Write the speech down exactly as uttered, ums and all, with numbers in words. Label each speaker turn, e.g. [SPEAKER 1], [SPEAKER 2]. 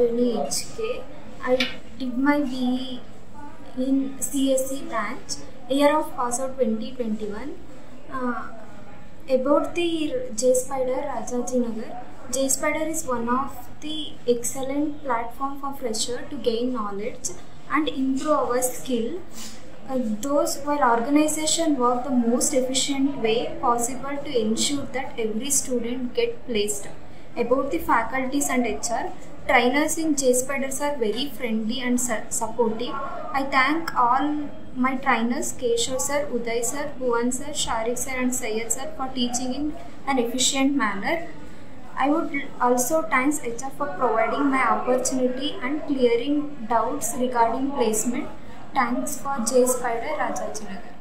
[SPEAKER 1] Veni H K. I did my B E in C S E branch, year of pass out twenty twenty-one. Uh, about the JSpider Rajajinagar. JSpider is one of the excellent platform for fresher to gain knowledge and improve our skill. Uh, those while organization work the most efficient way possible to ensure that every student get placed. About the faculties and H R, trainers in JSpiders are very friendly and su supportive. I thank all my trainers Keshov sir, Uday sir, Bhuvan sir, Sharik sir and Syed sir for teaching in an efficient manner. I would also thank H R for providing my opportunity and clearing doubts regarding placement. Thanks for JSpider Rajajinagar.